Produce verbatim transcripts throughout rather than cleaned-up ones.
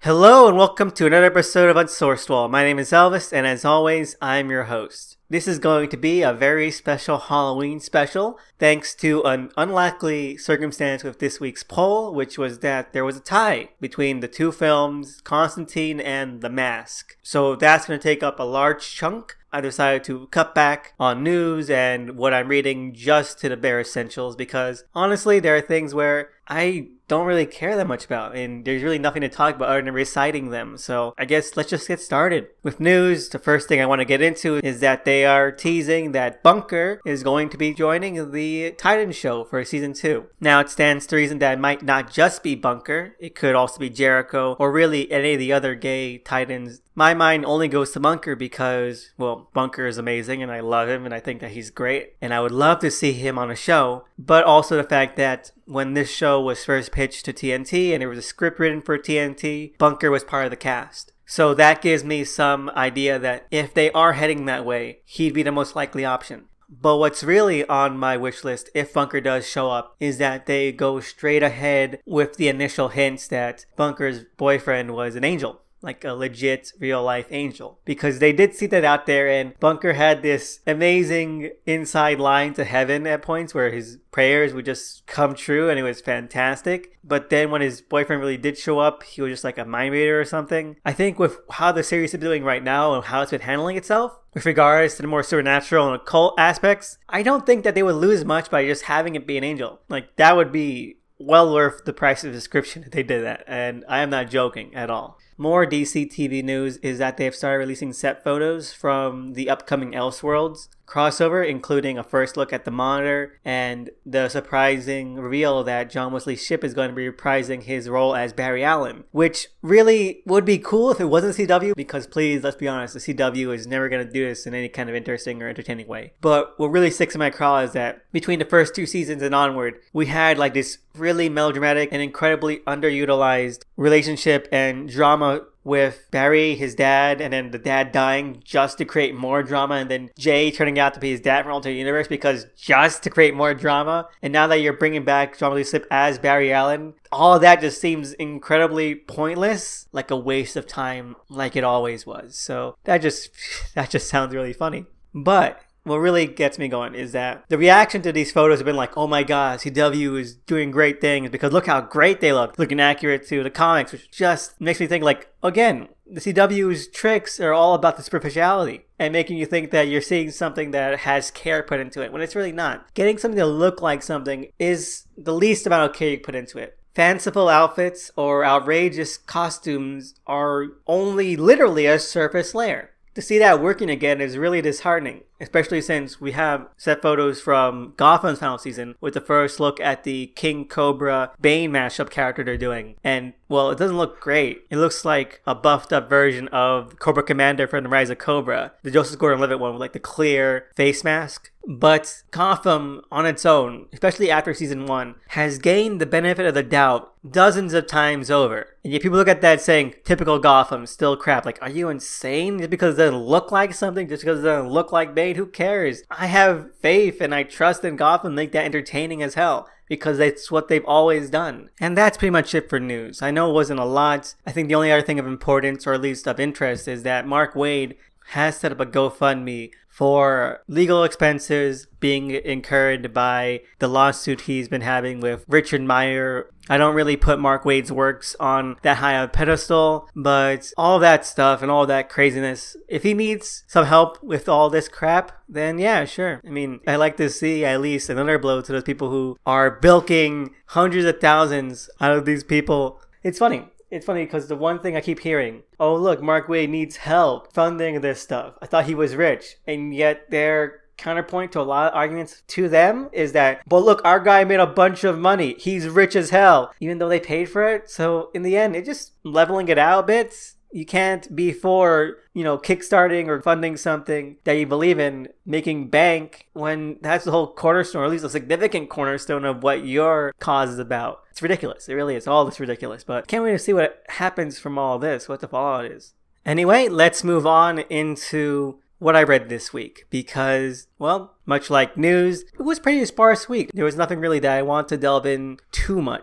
Hello and welcome to another episode of Unsourced. Well, my name is Elvis, and as always, I'm your host. This is going to be a very special Halloween special, thanks to an unlikely circumstance with this week's poll, which was that there was a tie between the two films, Constantine and The Mask. So that's going to take up a large chunk. I decided to cut back on news and what I'm reading just to the bare essentials because honestly, there are things where I don't really care that much about and there's really nothing to talk about other than reciting them. So I guess let's just get started. With news, the first thing I want to get into is that they are teasing that Bunker is going to be joining the Titan show for season two. Now it stands to reason that it might not just be Bunker, it could also be Jericho or really any of the other gay Titans. My mind only goes to Bunker because, well, Bunker is amazing and I love him and I think that he's great and I would love to see him on a show, but also the fact that when this show was first pitched to T N T and there was a script written for T N T, Bunker was part of the cast. So that gives me some idea that if they are heading that way, he'd be the most likely option. But what's really on my wish list, if Bunker does show up, is that they go straight ahead with the initial hints that Bunker's boyfriend was an angel. Like a legit real life angel, because they did see that out there, and Bunker had this amazing inside line to heaven at points where his prayers would just come true and it was fantastic. But then when his boyfriend really did show up, he was just like a mind reader or something. I think with how the series is doing right now and how it's been handling itself with regards to the more supernatural and occult aspects, I don't think that they would lose much by just having it be an angel. Like that would be well worth the price of subscription if they did that, and I am not joking at all. More D C T V news is that they have started releasing set photos from the upcoming Elseworlds crossover, including a first look at the Monitor and the surprising reveal that John Wesley Shipp is going to be reprising his role as Barry Allen, which really would be cool if it wasn't C W, because please, let's be honest, the C W is never going to do this in any kind of interesting or entertaining way. But what really sticks in my craw is that between the first two seasons and onward, we had like this really melodramatic and incredibly underutilized relationship and drama with Barry, his dad, and then the dad dying just to create more drama, and then Jay turning out to be his dad from alternate universe because just to create more drama. And now that you're bringing back John Wesley Shipp as Barry Allen, all of that just seems incredibly pointless, like a waste of time, like it always was. So that just that just sounds really funny. But what really gets me going is that the reaction to these photos have been like, oh my god, C W is doing great things because look how great they look, looking accurate to the comics, which just makes me think like, again, the C W's tricks are all about the superficiality and making you think that you're seeing something that has care put into it when it's really not. Getting something to look like something is the least amount of care you put into it. Fanciful outfits or outrageous costumes are only literally a surface layer. To see that working again is really disheartening, especially since we have set photos from Gotham's final season with the first look at the King Cobra Bane mashup character they're doing. And, well, it doesn't look great. It looks like a buffed up version of Cobra Commander from the Rise of Cobra, the Joseph Gordon-Levitt one with like the clear face mask. But Gotham on its own, especially after season one, has gained the benefit of the doubt dozens of times over. And yet people look at that saying, typical Gotham, still crap. Like, are you insane? Just because it doesn't look like something, just because it doesn't look like Bane, who cares? I have faith and I trust in Gotham, make that entertaining as hell, because it's what they've always done. And that's pretty much it for news. I know it wasn't a lot. I think the only other thing of importance, or at least of interest, is that Mark Waid has set up a GoFundMe for legal expenses being incurred by the lawsuit he's been having with Richard Meyer. I don't really put Mark Waid's works on that high of a pedestal, but all that stuff and all that craziness, if he needs some help with all this crap, then yeah, sure. I mean, I like to see at least another blow to those people who are bilking hundreds of thousands out of these people. It's funny. It's funny because the one thing I keep hearing, oh look, Mark Waid needs help funding this stuff. I thought he was rich. And yet their counterpoint to a lot of arguments to them is that, but look, our guy made a bunch of money. He's rich as hell, even though they paid for it. So in the end, it just leveling it out a bit. You can't be for, you know, kickstarting or funding something that you believe in, making bank, when that's the whole cornerstone, or at least a significant cornerstone of what your cause is about. It's ridiculous. It really is. All this ridiculous. But can't wait to see what happens from all this, what the fallout is. Anyway, let's move on into what I read this week, because, well, much like news, it was pretty sparse week. There was nothing really that I want to delve in too much.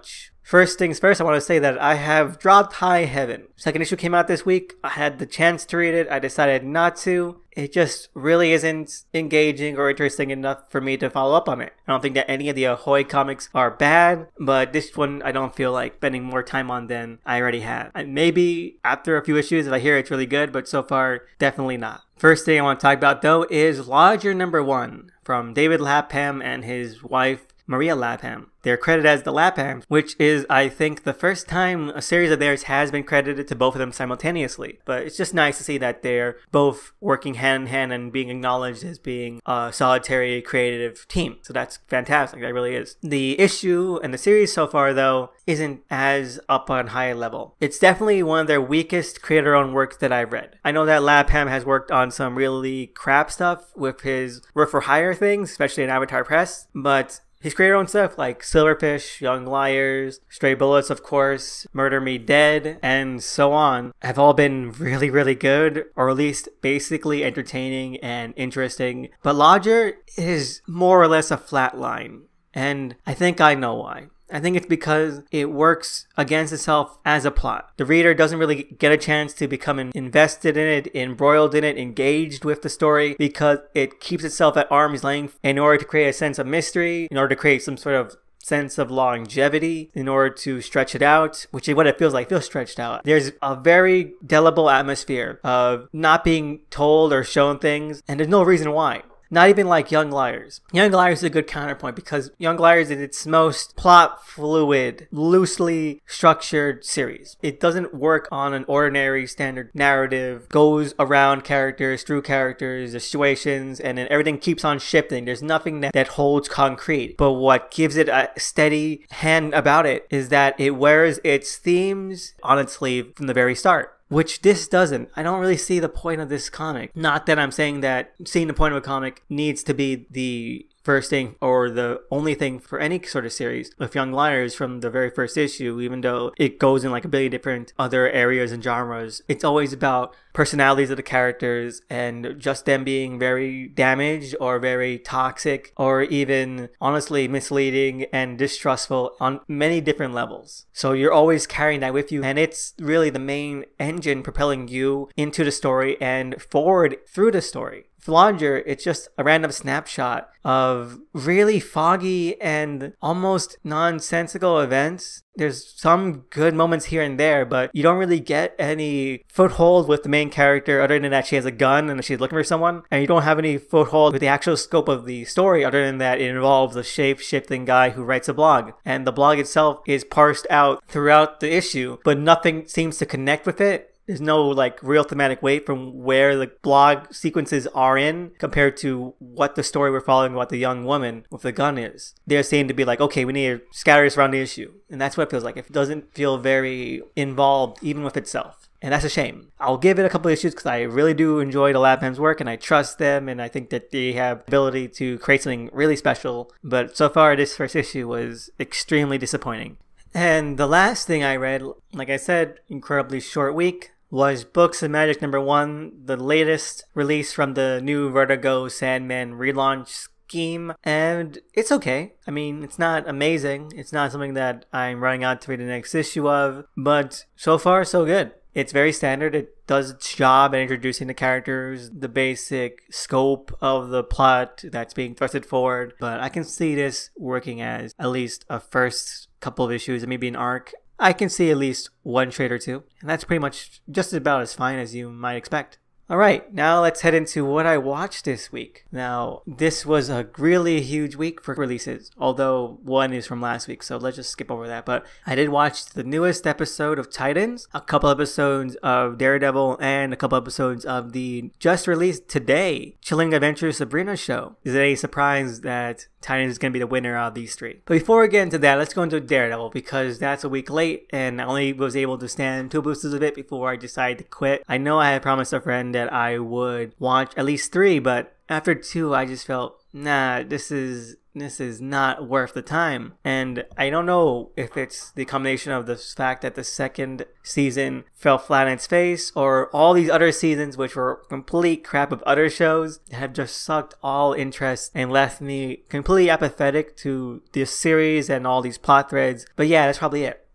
First things first, I want to say that I have dropped High Heaven. Second issue came out this week. I had the chance to read it. I decided not to. It just really isn't engaging or interesting enough for me to follow up on it. I don't think that any of the Ahoy comics are bad, but this one I don't feel like spending more time on than I already have. And maybe after a few issues if I hear it's really good, but so far, definitely not. First thing I want to talk about though is Lodger number one from David Lapham and his wife Maria Lapham. They're credited as the Laphams, which is, I think, the first time a series of theirs has been credited to both of them simultaneously. But it's just nice to see that they're both working hand in hand and being acknowledged as being a solitary creative team. So that's fantastic. That really is. The issue and the series so far, though, isn't as up on high level. It's definitely one of their weakest creator-owned works that I've read. I know that Lapham has worked on some really crap stuff with his work-for-hire things, especially in Avatar Press, but his creator-owned stuff like Silverfish, Young Liars, Stray Bullets, of course, Murder Me Dead, and so on have all been really, really good, or at least basically entertaining and interesting. But Lodger is more or less a flat line, and I think I know why. I think it's because it works against itself as a plot. The reader doesn't really get a chance to become invested in it, embroiled in it, engaged with the story, because it keeps itself at arm's length in order to create a sense of mystery, in order to create some sort of sense of longevity, in order to stretch it out, which is what it feels like. It feels stretched out. There's a very delible atmosphere of not being told or shown things, and there's no reason why. Not even like Young Liars. Young Liars is a good counterpoint because Young Liars is its most plot fluid, loosely structured series. It doesn't work on an ordinary standard narrative, goes around characters, through characters, the situations, and then everything keeps on shifting. There's nothing that, that holds concrete. But what gives it a steady hand about it is that it wears its themes on its sleeve from the very start, which this doesn't. I don't really see the point of this comic. Not that I'm saying that seeing the point of a comic needs to be the first thing or the only thing for any sort of series. With Young Liars from the very first issue, even though it goes in like a billion different other areas and genres, it's always about personalities of the characters and just them being very damaged or very toxic or even honestly misleading and distrustful on many different levels. So you're always carrying that with you, and it's really the main engine propelling you into the story and forward through the story. For Lodger, it's just a random snapshot of really foggy and almost nonsensical events. There's some good moments here and there, but you don't really get any foothold with the main character other than that she has a gun and she's looking for someone. And you don't have any foothold with the actual scope of the story other than that it involves a shape-shifting guy who writes a blog. And the blog itself is parsed out throughout the issue, but nothing seems to connect with it. There's no like real thematic weight from where the blog sequences are in compared to what the story we're following, what the young woman with the gun is. They're saying to be like, okay, we need to scatter this around the issue. And that's what it feels like. It doesn't feel very involved even with itself. And that's a shame. I'll give it a couple issues because I really do enjoy the Lapham's work and I trust them and I think that they have the ability to create something really special. But so far, this first issue was extremely disappointing. And the last thing I read, like I said, incredibly short week, was Books of Magic number one, the latest release from the new Vertigo Sandman relaunch scheme. And it's okay. I mean, it's not amazing. It's not something that I'm running out to read the next issue of, but so far, so good. It's very standard. It does its job at introducing the characters, the basic scope of the plot that's being thrusted forward. But I can see this working as at least a first couple of issues and maybe an arc. I can see at least one trade or two, and that's pretty much just about as fine as you might expect. Alright, now let's head into what I watched this week. Now, this was a really huge week for releases, although one is from last week, so let's just skip over that. But I did watch the newest episode of Titans, a couple episodes of Daredevil, and a couple episodes of the just released today Chilling Adventures Sabrina show. Is it any surprise that Titans is going to be the winner out of these three? But before we get into that, let's go into Daredevil, because that's a week late, and I only was able to stand two boosters of it before I decided to quit. I know I had promised a friend that I would watch at least three, but after two, I just felt, nah, this is this is not worth the time. And I don't know if it's the combination of the fact that the second season fell flat on its face, or all these other seasons, which were complete crap of other shows, have just sucked all interest and left me completely apathetic to this series and all these plot threads. But yeah, that's probably it.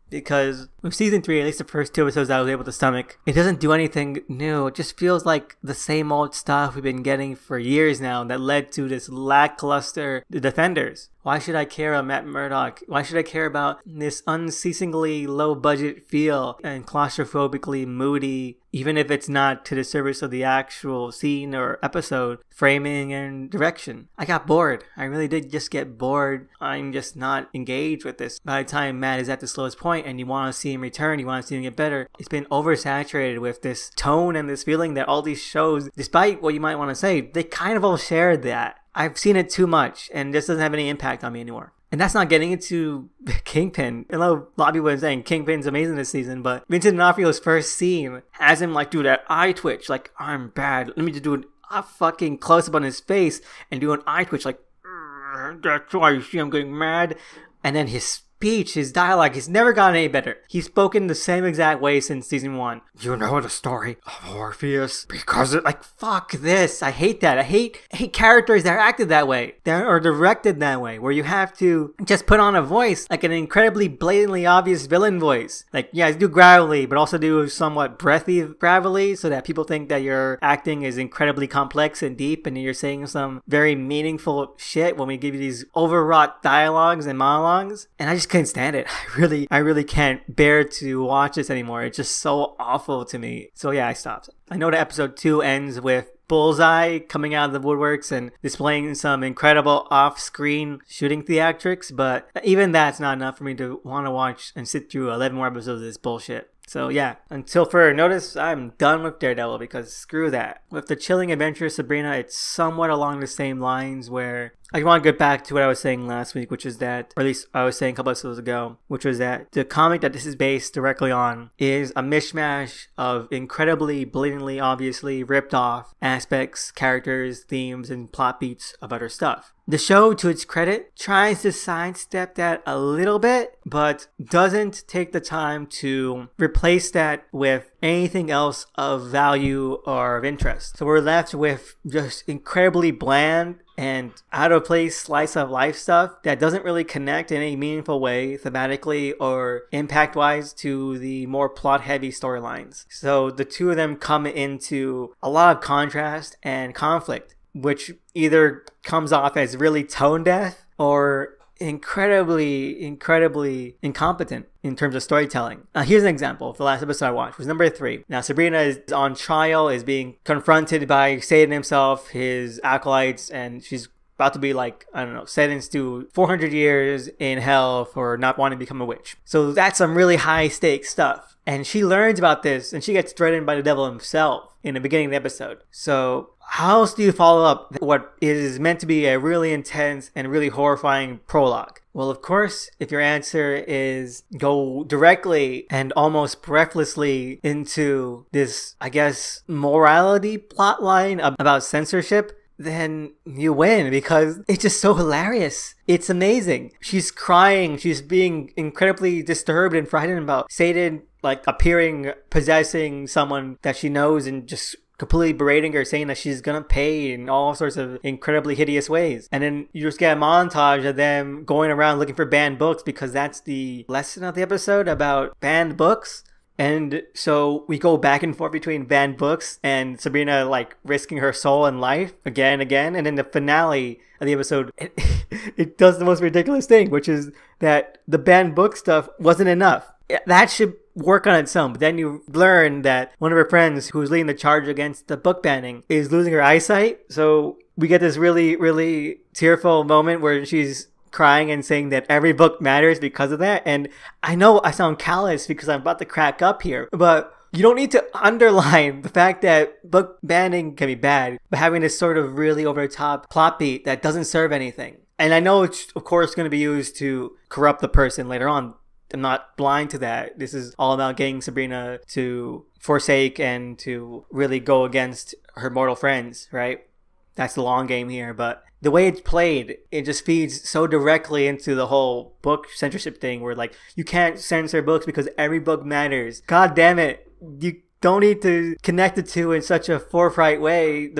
because with season three, at least the first two episodes I was able to stomach, it doesn't do anything new. It just feels like the same old stuff we've been getting for years now that led to this lackluster Defenders. Why should I care about Matt Murdock? Why should I care about this unceasingly low budget feel and claustrophobically moody, even if it's not to the service of the actual scene or episode, framing and direction? I got bored. I really did just get bored. I'm just not engaged with this. By the time Matt is at the slowest point and you want to see him return, you want to see him get better, it's been oversaturated with this tone and this feeling that all these shows, despite what you might want to say, they kind of all share that. I've seen it too much, and this doesn't have any impact on me anymore. And that's not getting into Kingpin. I know a lot of people are saying Kingpin's amazing this season, but Vincent D'Onofrio's first scene has him like do that eye twitch, like, I'm bad. Let me just do an, a fucking close up on his face and do an eye twitch, like, that's why you see I'm getting mad. And then his speech, his dialogue, he's never gotten any better. He's spoken the same exact way since season one. You know the story of Orpheus because it, like, fuck this. I hate that. I hate I hate characters that are acted that way, that are directed that way, where you have to just put on a voice, like an incredibly blatantly obvious villain voice. Like, yeah, do gravelly, but also do somewhat breathy gravelly, so that people think that your acting is incredibly complex and deep, and you're saying some very meaningful shit when we give you these overwrought dialogues and monologues. And I just couldn't stand it. I really, I really can't bear to watch this anymore. It's just so awful to me. So yeah, I stopped. I know that episode two ends with Bullseye coming out of the woodworks and displaying some incredible off-screen shooting theatrics, but even that's not enough for me to want to watch and sit through eleven more episodes of this bullshit. So yeah, until further notice, I'm done with Daredevil because screw that. With The Chilling Adventure of Sabrina, it's somewhat along the same lines where I want to get back to what I was saying last week, which is that, or at least I was saying a couple episodes ago, which was that the comic that this is based directly on is a mishmash of incredibly, blatantly, obviously ripped off aspects, characters, themes, and plot beats of other stuff. The show, to its credit, tries to sidestep that a little bit, but doesn't take the time to replace that with anything else of value or of interest. So we're left with just incredibly bland and out of place slice of life stuff that doesn't really connect in any meaningful way thematically or impact wise to the more plot heavy storylines. So the two of them come into a lot of contrast and conflict, which either comes off as really tone deaf or incredibly, incredibly incompetent in terms of storytelling. Now, here's an example. The last episode I watched was number three. Now, Sabrina is on trial, is being confronted by Satan himself, his acolytes, and she's about to be like, I don't know, sentenced to four hundred years in hell for not wanting to become a witch. So that's some really high stakes stuff. And she learns about this and she gets threatened by the devil himself in the beginning of the episode. So how else do you follow up what is meant to be a really intense and really horrifying prologue? Well, of course, if your answer is go directly and almost breathlessly into this, I guess, morality plotline about censorship, then you win because it's just so hilarious. It's amazing. She's crying. She's being incredibly disturbed and frightened about Satan, like, appearing, possessing someone that she knows and just completely berating her, saying that she's gonna pay in all sorts of incredibly hideous ways. And then you just get a montage of them going around looking for banned books because that's the lesson of the episode about banned books. And so we go back and forth between banned books and Sabrina, like, risking her soul and life again and again. And then the finale of the episode, it, it does the most ridiculous thing, which is that the banned book stuff wasn't enough. That should work on its own. But then you learn that one of her friends who's leading the charge against the book banning is losing her eyesight. So we get this really, really tearful moment where she's crying and saying that every book matters because of that. And I know I sound callous because I'm about to crack up here, but you don't need to underline the fact that book banning can be bad, but having this sort of really over-the-top plot beat that doesn't serve anything. And I know it's, of course, going to be used to corrupt the person later on. I'm not blind to that. This is all about getting Sabrina to forsake and to really go against her mortal friends, right? That's the long game here, but the way it's played, it just feeds so directly into the whole book censorship thing where, like, you can't censor books because every book matters. God damn it. You don't need to connect the two in such a forthright way. The book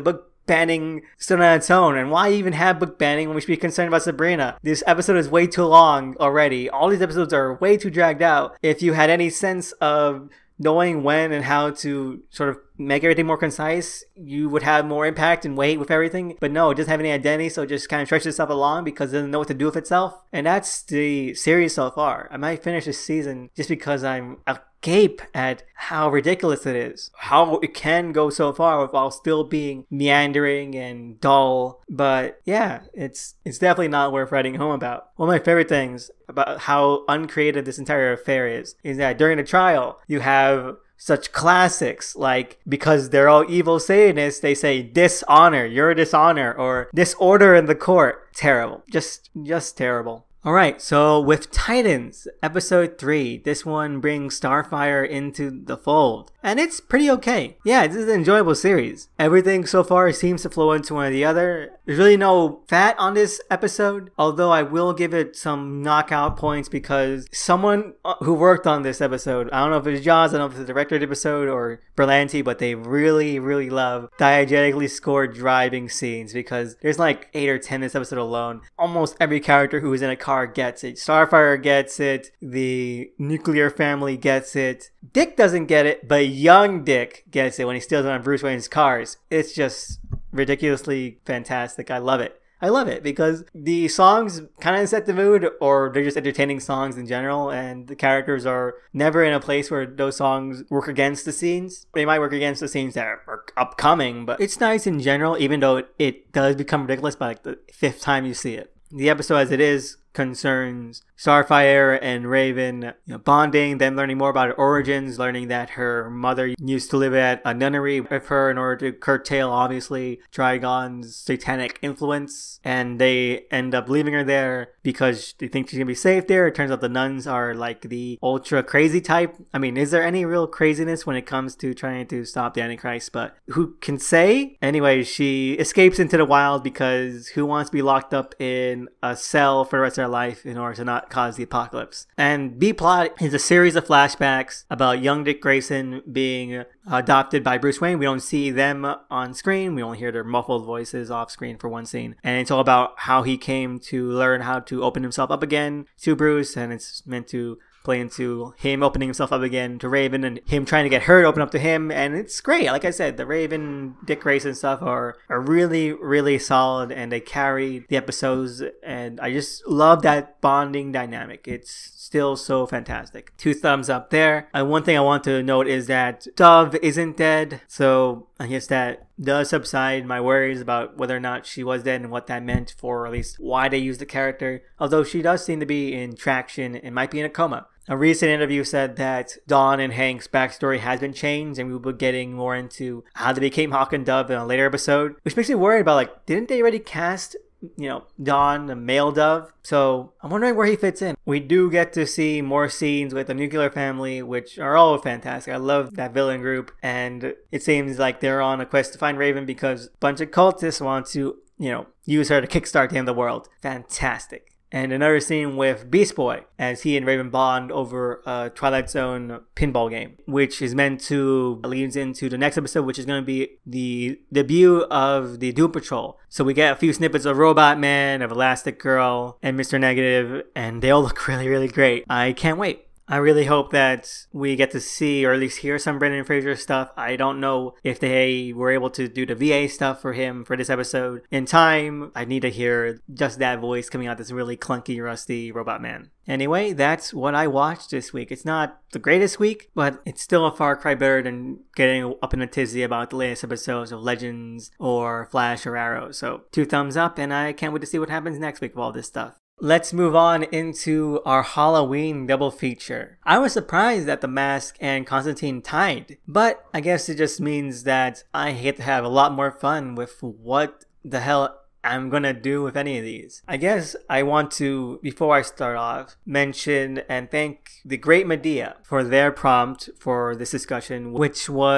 banning stood on its own. And why even have book banning when we should be concerned about Sabrina? This episode is way too long already. All these episodes are way too dragged out. If you had any sense of knowing when and how to sort of make everything more concise, you would have more impact and weight with everything. But no, it doesn't have any identity, so it just kind of stretches itself along because it doesn't know what to do with itself. And that's the series so far. I might finish this season just because I'm agape at how ridiculous it is. How it can go so far while still being meandering and dull. But yeah, it's it's definitely not worth writing home about. One of my favorite things about how uncreative this entire affair is, is that during the trial, you have such classics like, because they're all evil Satanists, they say dishonor, you're a dishonor, or disorder in the court. Terrible. Just, just terrible. Alright, so with Titans, episode three, this one brings Starfire into the fold. And it's pretty okay. Yeah, this is an enjoyable series. Everything so far seems to flow into one or the other. There's really no fat on this episode, although I will give it some knockout points because someone who worked on this episode, I don't know if it's Jaws, I don't know if it's the director of the episode or Berlanti, but they really, really love diegetically scored driving scenes because there's like eight or ten in this episode alone. Almost every character who is in a car gets it. Starfire gets it. The nuclear family gets it. Dick doesn't get it, but young Dick gets it when he steals one of Bruce Wayne's cars. It's just ridiculously fantastic. I love it. I love it because the songs kind of set the mood, or they're just entertaining songs in general, and the characters are never in a place where those songs work against the scenes. They might work against the scenes that are upcoming, but it's nice in general, even though it, it does become ridiculous by like the fifth time you see it. The episode as it is concerns Starfire and Raven, you know, bonding, them learning more about her origins, learning that her mother used to live at a nunnery with her in order to curtail, obviously, Trigon's satanic influence, and they end up leaving her there because they think she's gonna be safe there. It turns out the nuns are like the ultra crazy type. I mean, is there any real craziness when it comes to trying to stop the Antichrist? But who can say? Anyway, she escapes into the wild because who wants to be locked up in a cell for the rest of their life in order to not cause the apocalypse? And B-plot is a series of flashbacks about young Dick Grayson being adopted by Bruce Wayne. We don't see them on screen. We only hear their muffled voices off screen for one scene. And it's all about how he came to learn how to open himself up again to Bruce, and it's meant to play into him opening himself up again to Raven and him trying to get her to open up to him. And it's great. Like I said, the Raven, Dick Grayson stuff are, are really, really solid, and they carry the episodes, and I just love that bonding dynamic. It's still so fantastic. Two thumbs up there. And one thing I want to note is that Dove isn't dead, so I guess that does subside my worries about whether or not she was dead and what that meant for, or at least why they used the character. Although she does seem to be in traction and might be in a coma. A recent interview said that Dawn and Hank's backstory has been changed, and we will be getting more into how they became Hawk and Dove in a later episode, which makes me worried about, like, didn't they already cast, you know, Dawn, the male Dove? So I'm wondering where he fits in. We do get to see more scenes with the nuclear family, which are all fantastic. I love that villain group, and it seems like they're on a quest to find Raven because a bunch of cultists want to, you know, use her to kickstart the end of the world. Fantastic. And another scene with Beast Boy as he and Raven bond over a Twilight Zone pinball game, which is meant to leads into the next episode, which is going to be the debut of the Doom Patrol. So we get a few snippets of Robot Man, of Elastic Girl, and Mister Negative, and they all look really, really great. I can't wait. I really hope that we get to see, or at least hear, some Brendan Fraser stuff. I don't know if they were able to do the V A stuff for him for this episode in time. I need to hear just that voice coming out, this really clunky, rusty Robot Man. Anyway, that's what I watched this week. It's not the greatest week, but it's still a far cry better than getting up in a tizzy about the latest episodes of Legends or Flash or Arrow. So two thumbs up, and I can't wait to see what happens next week with all this stuff. Let's move on into our Halloween double feature. I was surprised that The Mask and Constantine tied, but I guess it just means that I get to have a lot more fun with what the hell I'm gonna do with any of these. I guess I want to, before I start off, mention and thank the Great Medea for their prompt for this discussion, which was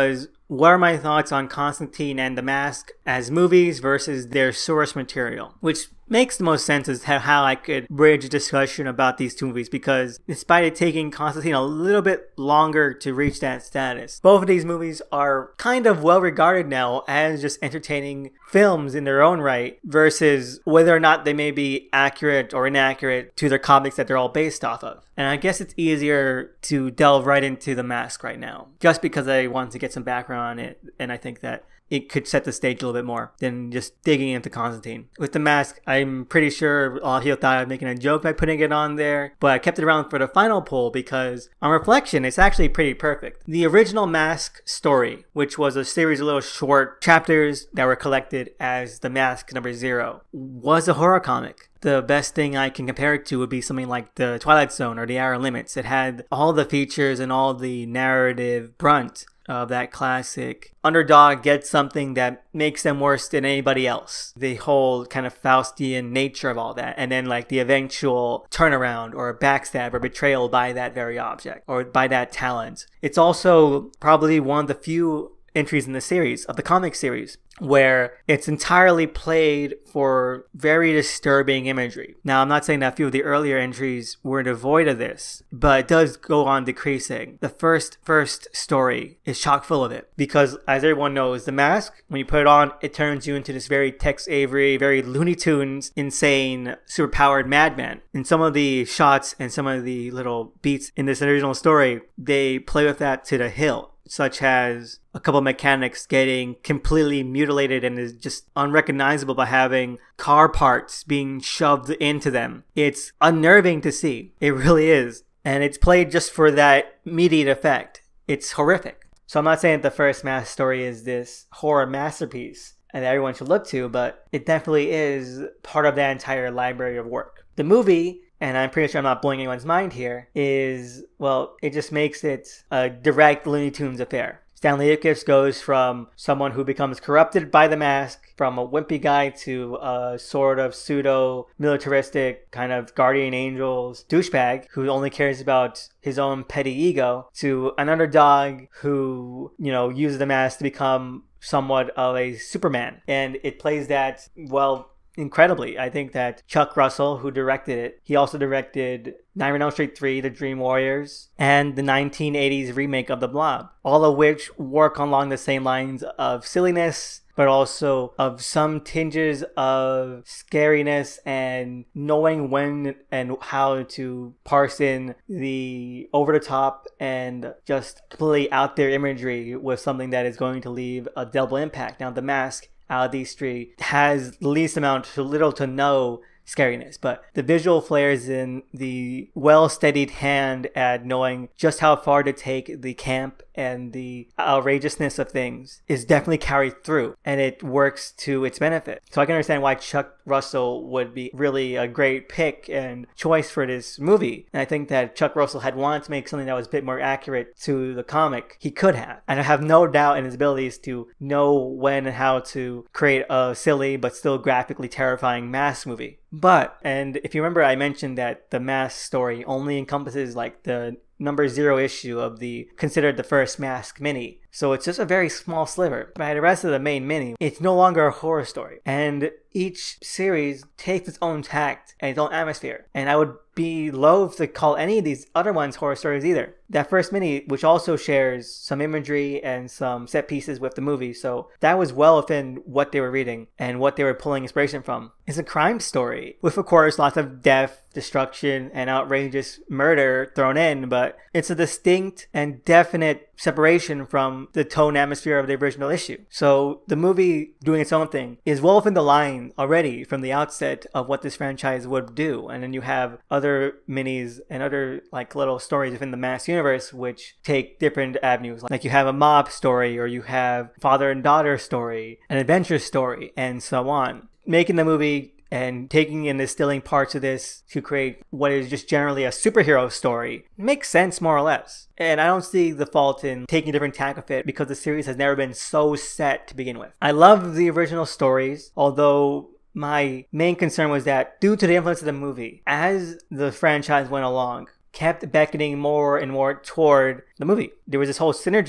what are my thoughts on Constantine and The Mask as movies versus their source material, which makes the most sense as to how I could bridge a discussion about these two movies, because despite it taking Constantine a little bit longer to reach that status, both of these movies are kind of well regarded now as just entertaining films in their own right, versus whether or not they may be accurate or inaccurate to their comics that they're all based off of. And I guess it's easier to delve right into The Mask right now, just because I wanted to get some background on it, and I think that it could set the stage a little bit more than just digging into Constantine. With The Mask, I'm pretty sure a lot of people thought I was making a joke by putting it on there, but I kept it around for the final poll because, on reflection, it's actually pretty perfect. The original Mask story, which was a series of little short chapters that were collected as The Mask number zero, was a horror comic. The best thing I can compare it to would be something like The Twilight Zone or The Outer Limits. It had all the features and all the narrative brunt of that classic underdog gets something that makes them worse than anybody else. The whole kind of Faustian nature of all that. And then like the eventual turnaround or backstab or betrayal by that very object or by that talent. It's also probably one of the few entries in the series, of the comic series, where it's entirely played for very disturbing imagery. Now, I'm not saying that a few of the earlier entries were devoid of this, but it does go on decreasing. The first first story is chock full of it, because as everyone knows, The Mask, when you put it on, it turns you into this very Tex Avery, very Looney Tunes, insane, superpowered madman. In some of the shots and some of the little beats in this original story, they play with that to the hilt, such as a couple of mechanics getting completely mutilated and is just unrecognizable by having car parts being shoved into them. It's unnerving to see. It really is. And it's played just for that immediate effect. It's horrific. So I'm not saying that the first Mask story is this horror masterpiece and that everyone should look to, but it definitely is part of that entire library of work. The movie, and I'm pretty sure I'm not blowing anyone's mind here, is, well, it just makes it a direct Looney Tunes affair. Stanley Ipkiss goes from someone who becomes corrupted by the mask, from a wimpy guy to a sort of pseudo-militaristic kind of guardian angels douchebag who only cares about his own petty ego, to an underdog who, you know, uses the mask to become somewhat of a Superman. And it plays that, well, incredibly. I think that Chuck Russell, who directed it, he also directed Nightmare on Elm Street three, The Dream Warriors, and the nineteen eighties remake of The Blob, all of which work along the same lines of silliness, but also of some tinges of scariness and knowing when and how to parse in the over-the-top and just completely out there imagery with something that is going to leave a double impact. Now, The Mask, out of these three, has the least amount to little to no scariness, but the visual flares in the well-steadied hand at knowing just how far to take the camp and the outrageousness of things is definitely carried through, and it works to its benefit. So I can understand why Chuck Russell would be really a great pick and choice for this movie. And I think that Chuck Russell had wanted to make something that was a bit more accurate to the comic. He could have. And I have no doubt in his abilities to know when and how to create a silly but still graphically terrifying Mask movie. But, and if you remember, I mentioned that the Mask story only encompasses like the number zero issue of the considered the first Mask mini. So it's just a very small sliver. By the rest of the main mini, it's no longer a horror story. And each series takes its own tact and its own atmosphere. And I would be loath to call any of these other ones horror stories either. That first mini, which also shares some imagery and some set pieces with the movie, so that was well within what they were reading and what they were pulling inspiration from, is a crime story with, of course, lots of death, destruction, and outrageous murder thrown in, but it's a distinct and definite separation from the tone atmosphere of the original issue. So the movie, doing its own thing, is well within the line already from the outset of what this franchise would do. And then you have other minis and other like little stories within the Mask universe which take different avenues. Like you have a mob story, or you have father and daughter story, an adventure story, and so on. Making the movie and taking and distilling parts of this to create what is just generally a superhero story makes sense, more or less. And I don't see the fault in taking a different tack with it, because the series has never been so set to begin with. I love the original stories, although my main concern was that due to the influence of the movie, as the franchise went along, kept beckoning more and more toward the movie. There was this whole synergy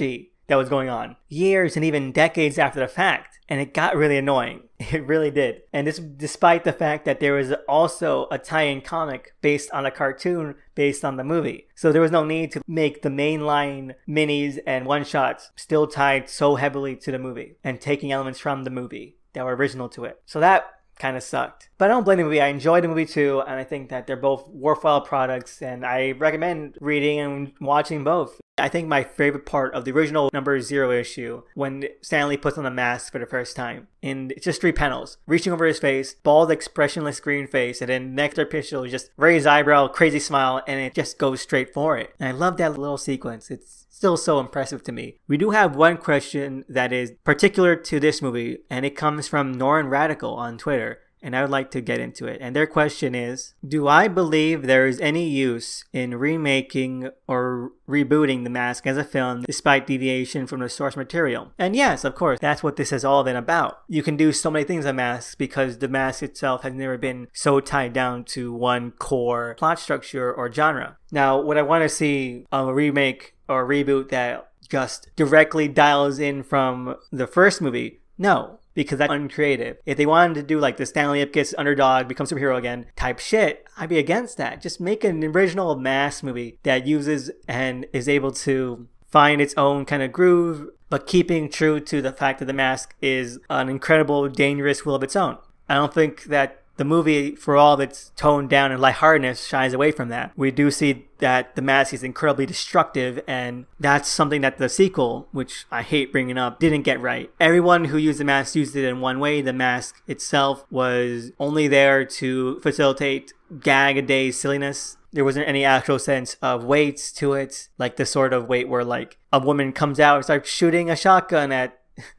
that was going on. Years and even decades after the fact. And it got really annoying. It really did. And this despite the fact that there was also a tie-in comic based on a cartoon based on the movie. So there was no need to make the mainline minis and one-shots still tied so heavily to the movie and taking elements from the movie that were original to it. So that kind of sucked. But I don't blame the movie. I enjoyed the movie too, and I think that they're both worthwhile products, and I recommend reading and watching both. I think my favorite part of the original number zero issue, when Stanley puts on the mask for the first time, and it's just three panels, reaching over his face, bald, expressionless green face, and then next picture, just raised eyebrow, crazy smile, and it just goes straight for it. And I love that little sequence. It's still so impressive to me. We do have one question that is particular to this movie, and it comes from Norrin Radical on Twitter. And I would like to get into it. And their question is, do I believe there is any use in remaking or rebooting The Mask as a film despite deviation from the source material? And yes, of course, that's what this has all been about. You can do so many things on Mask because The Mask itself has never been so tied down to one core plot structure or genre. Now, would I want to see a remake or a reboot that just directly dials in from the first movie? No. Because that's uncreative. If they wanted to do like the Stanley Ipkiss underdog, become superhero again type shit, I'd be against that. Just make an original Mask movie that uses and is able to find its own kind of groove, but keeping true to the fact that The Mask is an incredible, dangerous will of its own. I don't think that the movie, for all of its toned down and lightheartedness, shies away from that. We do see that The Mask is incredibly destructive, and that's something that the sequel, which I hate bringing up, didn't get right. Everyone who used The Mask used it in one way. The Mask itself was only there to facilitate gag-a-day silliness. There wasn't any actual sense of weights to it, like the sort of weight where like a woman comes out and starts shooting a shotgun at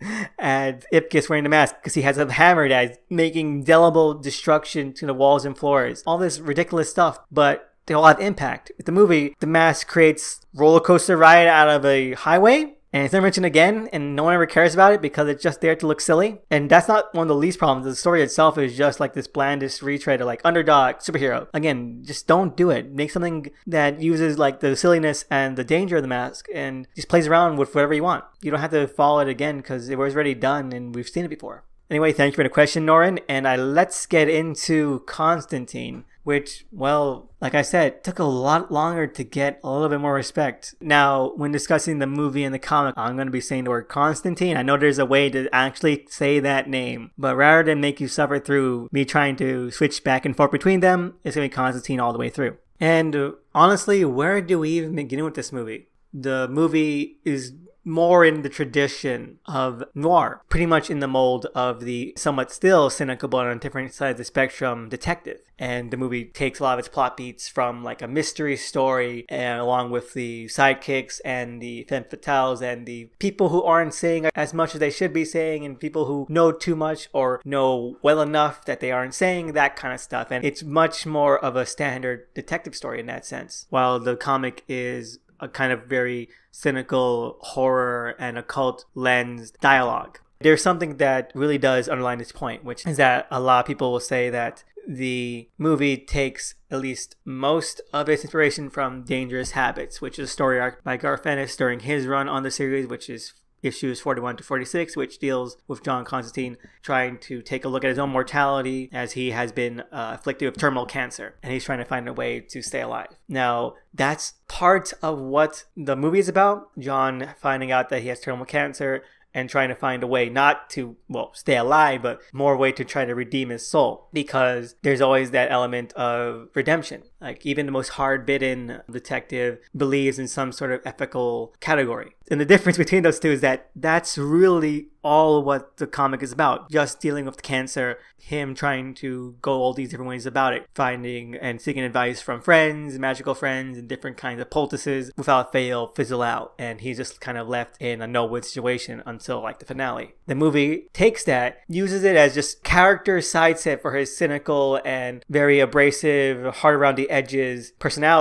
and Ipkiss wearing the mask because he has a hammer that is making indelible destruction to the walls and floors. All this ridiculous stuff, but they all have impact. With the movie, The Mask creates roller coaster ride out of a highway, and it's never mentioned again, and no one ever cares about it because it's just there to look silly. And that's not one of the least problems. The story itself is just like this blandest retread of like underdog, superhero. Again, just don't do it. Make something that uses like the silliness and the danger of the mask and just plays around with whatever you want. You don't have to follow it again because it was already done and we've seen it before. Anyway, thank you for the question, Norrin. And I, let's get into Constantine, which, well, like I said, took a lot longer to get a little bit more respect. Now, when discussing the movie and the comic, I'm going to be saying the word Constantine. I know there's a way to actually say that name, but rather than make you suffer through me trying to switch back and forth between them, it's going to be Constantine all the way through. And uh, honestly, where do we even begin with this movie? The movie is more in the tradition of noir, pretty much in the mold of the somewhat still cynical but on different sides of the spectrum detective. And the movie takes a lot of its plot beats from like a mystery story, and along with the sidekicks and the femme fatales and the people who aren't saying as much as they should be saying, and people who know too much or know well enough that they aren't saying, that kind of stuff. And it's much more of a standard detective story in that sense, while the comic is a kind of very cynical horror and occult lens dialogue. There's something that really does underline this point, which is that a lot of people will say that the movie takes at least most of its inspiration from Dangerous Habits, which is a story arc by Garth Ennis during his run on the series, which is issues forty-one to forty-six, which deals with John Constantine trying to take a look at his own mortality as he has been uh, afflicted with terminal cancer, and he's trying to find a way to stay alive. Now, that's part of what the movie is about. John finding out that he has terminal cancer and trying to find a way not to, well, stay alive, but more a way to try to redeem his soul, because there's always that element of redemption. Like, even the most hard-bitten detective believes in some sort of ethical category. And the difference between those two is that that's really all what the comic is about. Just dealing with cancer, him trying to go all these different ways about it, finding and seeking advice from friends, magical friends, and different kinds of poultices. Without fail, fizzle out, and he's just kind of left in a no-win situation until like the finale. The movie takes that, uses it as just character sidestep for his cynical and very abrasive, hard around the edges personality,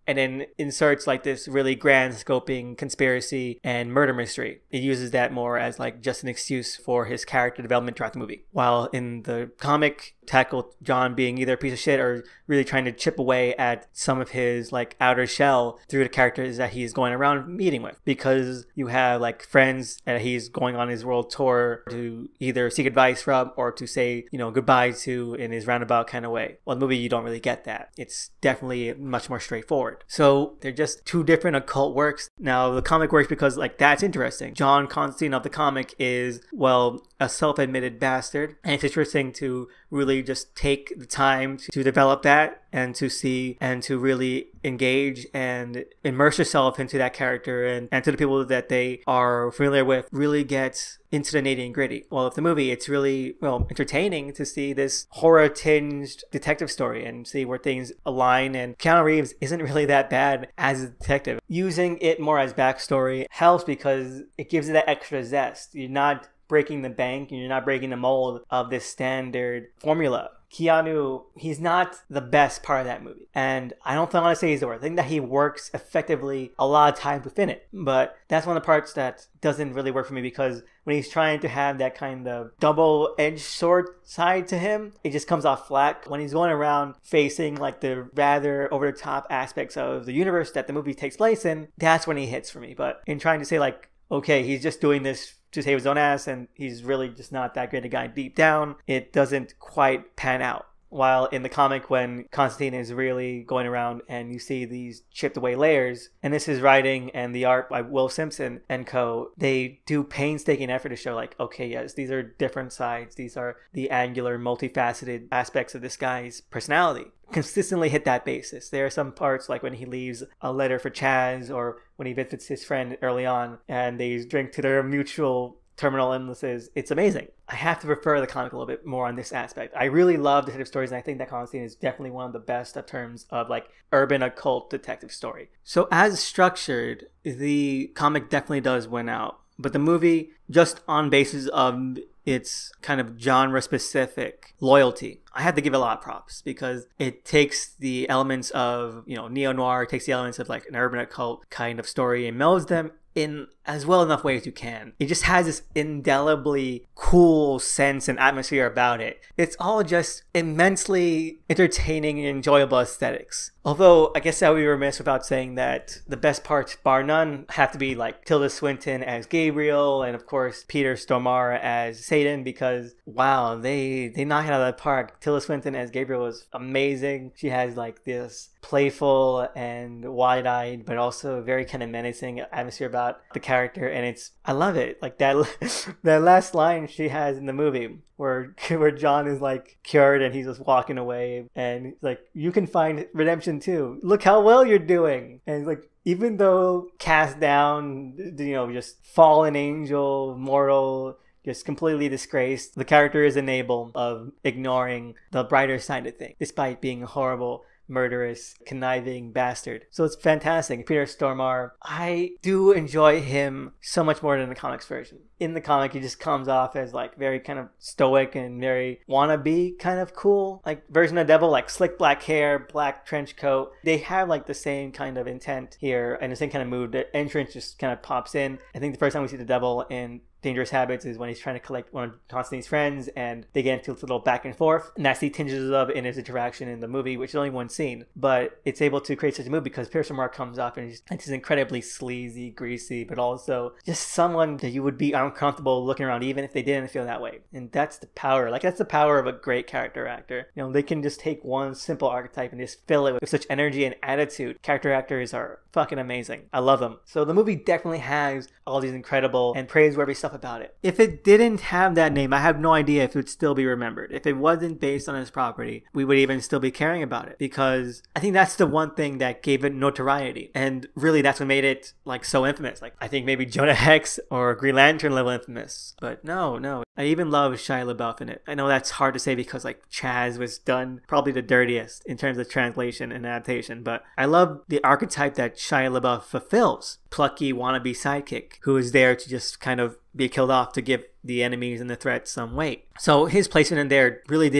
and then inserts like this really grand scoping conspiracy and murder mystery. It uses that more as like just an excuse for his character development throughout the movie. While in the comic, tackle John being either a piece of shit or really trying to chip away at some of his like outer shell through the characters that he's going around meeting with, because you have like friends that he's going on his world tour to either seek advice from or to say, you know, goodbye to in his roundabout kind of way. Well, in the movie you don't really get that. It's definitely much more straightforward. So they're just two different occult works. Now the comic works because like that's interesting. John Constantine of the comic is, well, a self-admitted bastard, and it's interesting to really just take the time to develop that and to see and to really engage and immerse yourself into that character and, and to the people that they are familiar with, really get into the nitty and gritty. Well, with the movie, it's really, well, entertaining to see this horror-tinged detective story and see where things align, and Keanu Reeves isn't really that bad as a detective. Using it more as backstory helps because it gives it that extra zest. You're not breaking the bank and you're not breaking the mold of this standard formula. Keanu, he's not the best part of that movie. And I don't want to say he's the worst. I think that he works effectively a lot of times within it. But that's one of the parts that doesn't really work for me, because when he's trying to have that kind of double-edged sword side to him, it just comes off flat. When he's going around facing like the rather over-the-top aspects of the universe that the movie takes place in, that's when he hits for me. But in trying to say like, okay, he's just doing this to save his own ass and he's really just not that great a guy deep down, it doesn't quite pan out. While in the comic, when Constantine is really going around and you see these chipped away layers, and this is writing and the art by Will Simpson and co, they do painstaking effort to show like, okay, yes, these are different sides. These are the angular, multifaceted aspects of this guy's personality. Consistently hit that basis. There are some parts like when he leaves a letter for Chaz, or when he visits his friend early on and they drink to their mutual terminal illnesses. It's amazing. I have to refer the comic a little bit more on this aspect. I really love detective stories, and I think that Constantine is definitely one of the best in terms of like urban occult detective story. So as structured, the comic definitely does win out. But the movie, just on basis of its kind of genre-specific loyalty, I have to give it a lot of props, because it takes the elements of, you know, neo-noir, takes the elements of like an urban occult kind of story and melds them in as well enough ways you can. It just has this indelibly cool sense and atmosphere about it. It's all just immensely entertaining and enjoyable aesthetics. Although, I guess I would be remiss without saying that the best parts, bar none, have to be like Tilda Swinton as Gabriel and, of course, Peter Stormare as Satan, because, wow, they, they knock it out of the park. Tilda Swinton as Gabriel was amazing. She has like this playful and wide-eyed, but also very kind of menacing atmosphere about the character, and it's, I love it. Like that that last line she has in the movie where where John is like cured and he's just walking away and he's like, you can find redemption too. Look how well you're doing. And it's like, even though cast down, you know, just fallen angel, mortal, just completely disgraced, the character is unable of ignoring the brighter side of things, despite being a horrible, murderous, conniving bastard. So it's fantastic. Peter Stormare, I do enjoy him so much more than the comics version. In the comic, he just comes off as like very kind of stoic and very wannabe kind of cool. Like version of Devil, like slick black hair, black trench coat. They have like the same kind of intent here and the same kind of mood. The entrance just kind of pops in. I think the first time we see the Devil in Dangerous Habits is when he's trying to collect one of Constantine's friends and they get into a little back and forth, and that's the tinges of in his interaction in the movie, which is only one scene, but it's able to create such a mood because Peter Stormare comes up and he's, he's incredibly sleazy, greasy, but also just someone that you would be uncomfortable looking around even if they didn't feel that way. And that's the power, like that's the power of a great character actor. You know, they can just take one simple archetype and just fill it with such energy and attitude. Character actors are fucking amazing. I love them. So the movie definitely has all these incredible and praiseworthy stuff about it. If it didn't have that name, I have no idea if it would still be remembered. If it wasn't based on his property, we would even still be caring about it, because I think that's the one thing that gave it notoriety, and really that's what made it like so infamous. Like I think maybe Jonah Hex or Green Lantern level infamous, but no, no. I even love Shia LaBeouf in it. I know that's hard to say because like Chaz was done probably the dirtiest in terms of translation and adaptation, but I love the archetype that Shia LaBeouf fulfills. Plucky wannabe sidekick who is there to just kind of be killed off to give the enemies and the threats some weight. So his placement in there really didn't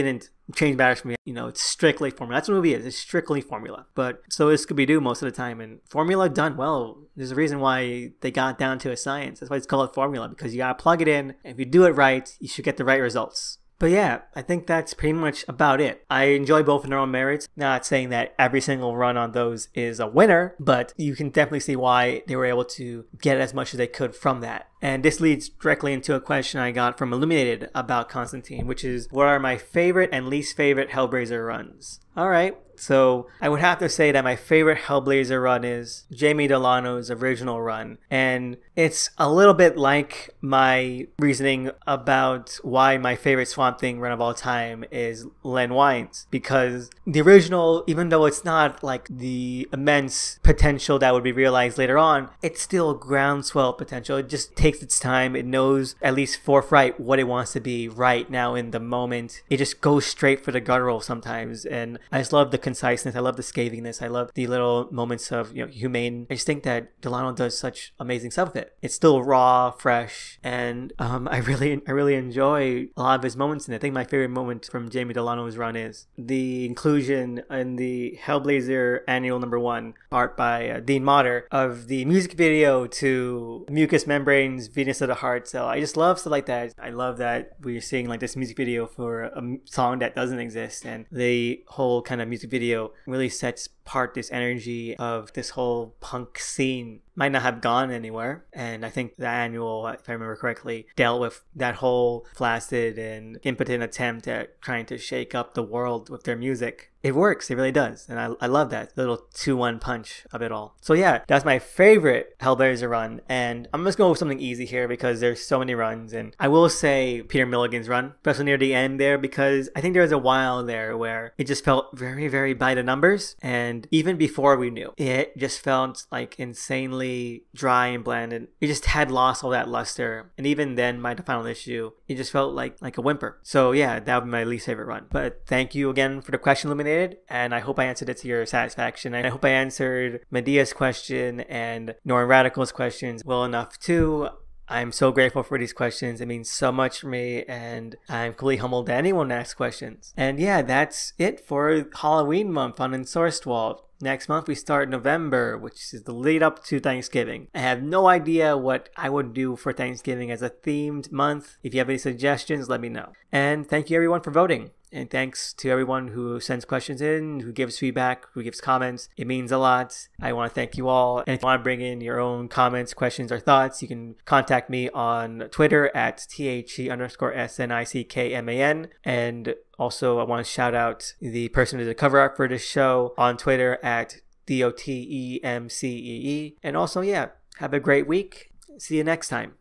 change matters for me. You know, it's strictly formula. That's what a movie is. It's strictly formula. But so is Scooby-Doo most of the time. And formula done well. There's a reason why they got down to a science. That's why it's called formula, because you gotta plug it in. And if you do it right, you should get the right results. But yeah, I think that's pretty much about it. I enjoy both in their own merits. Not saying that every single run on those is a winner, but you can definitely see why they were able to get as much as they could from that. And this leads directly into a question I got from Illuminated about Constantine, which is, what are my favorite and least favorite Hellblazer runs? Alright, so I would have to say that my favorite Hellblazer run is Jamie Delano's original run. And it's a little bit like my reasoning about why my favorite Swamp Thing run of all time is Len Wein's. Because the original, even though it's not like the immense potential that would be realized later on, it's still groundswell potential. It just takes its time. It knows, at least forthright, what it wants to be right now in the moment. It just goes straight for the guttural sometimes. And I just love the conciseness. I love the scavingness. I love the little moments of, you know, humane. I just think that Delano does such amazing stuff with it. It's still raw, fresh, and um, I really, I really enjoy a lot of his moments in it. I think my favorite moment from Jamie Delano's run is the inclusion in the Hellblazer Annual Number One, art by uh, Dean Motter, of the music video to Mucous Membranes, Venus of the Heart. So I just love stuff like that. I love that we're seeing like this music video for a song that doesn't exist, and the whole kind of music video really sets apart this energy of this whole punk scene. Might not have gone anywhere, and I think the annual, if I remember correctly, dealt with that whole flaccid and impotent attempt at trying to shake up the world with their music. It works, it really does, and I, I love that little two one punch of it all. So yeah, that's my favorite Hellblazer run, and I'm just going with something easy here because there's so many runs, and I will say Peter Milligan's run, especially near the end there, because I think there was a while there where it just felt very, very by the numbers, and even before we knew, it just felt like insanely dry and bland, and it just had lost all that luster, and even then, by the final issue, it just felt like, like a whimper. So yeah, that would be my least favorite run. But thank you again for the question, Illuminated. And I hope I answered it to your satisfaction. And I hope I answered Medea's question and Norman Radical's questions well enough too. I'm so grateful for these questions. It means so much for me, and I'm completely humbled that anyone asks questions. And yeah, that's it for Halloween month on Unsourced Wall. Next month we start November, which is the lead up to Thanksgiving. I have no idea what I would do for Thanksgiving as a themed month. If you have any suggestions, let me know. And thank you everyone for voting. And thanks to everyone who sends questions in, who gives feedback, who gives comments. It means a lot. I want to thank you all. And if you want to bring in your own comments, questions, or thoughts, you can contact me on Twitter at T-H-E underscore S-N-I-C-K-M-A-N. And also, I want to shout out the person who did the cover art for this show on Twitter at D O T E M C E E. And also, yeah, have a great week. See you next time.